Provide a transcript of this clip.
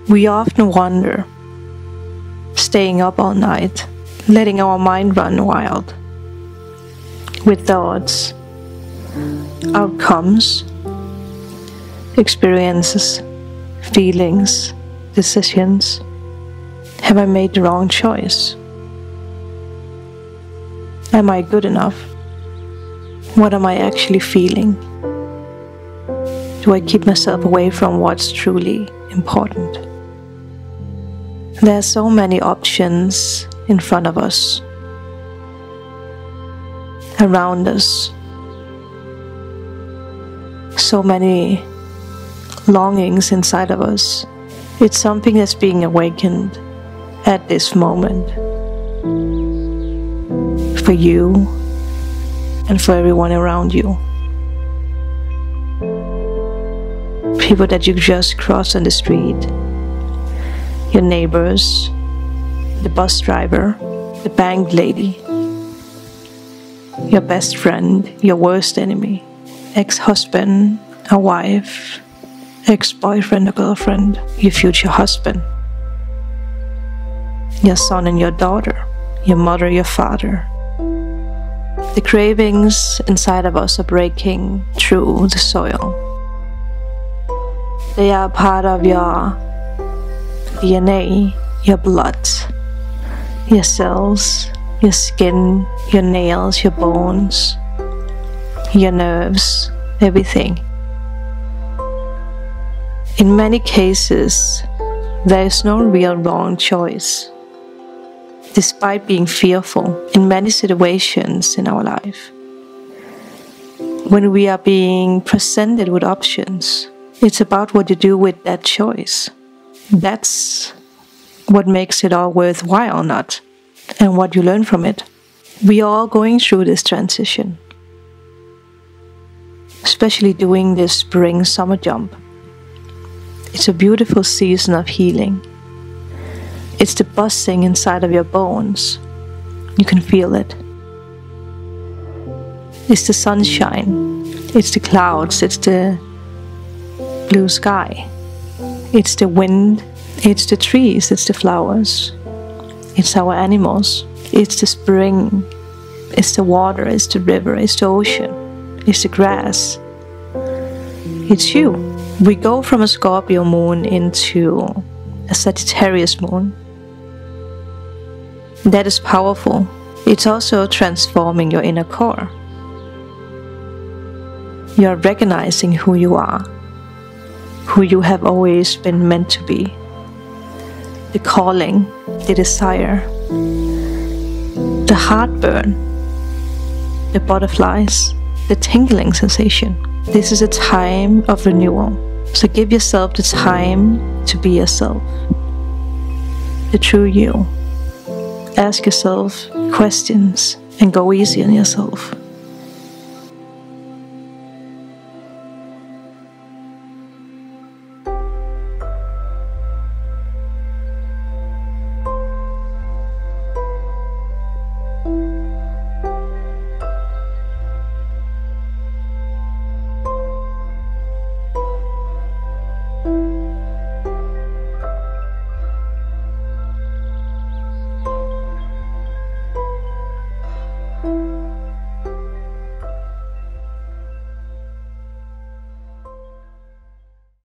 We often wonder, staying up all night, letting our mind run wild, with thoughts, outcomes, experiences, feelings, decisions. Have I made the wrong choice? Am I good enough? What am I actually feeling? Do I keep myself away from what's truly important? There are so many options in front of us, around us, so many longings inside of us. It's something that's being awakened at this moment, for you and for everyone around you. People that you just cross on the street, your neighbors, the bus driver, the bank lady, your best friend, your worst enemy, ex-husband, a wife, ex-boyfriend or girlfriend, your future husband, your son and your daughter, your mother, your father. The cravings inside of us are breaking through the soil. They are part of your DNA, your blood, your cells, your skin, your nails, your bones, your nerves, everything. In many cases, there is no real wrong choice. Despite being fearful in many situations in our life, when we are being presented with options, it's about what you do with that choice. That's what makes it all worthwhile or not, and what you learn from it. We are all going through this transition, especially doing this spring summer jump. It's a beautiful season of healing. It's the buzzing inside of your bones. You can feel it. It's the sunshine. It's the clouds. It's the blue sky. It's the wind. It's the trees. It's the flowers. It's our animals. It's the spring. It's the water. It's the river. It's the ocean. It's the grass. It's you. We go from a Scorpio moon into a Sagittarius moon. That is powerful. It's also transforming your inner core. You are recognizing who you are, who you have always been meant to be. The calling, the desire, the heartburn, the butterflies, the tingling sensation. This is a time of renewal. So give yourself the time to be yourself, the true you. Ask yourself questions and go easy on yourself.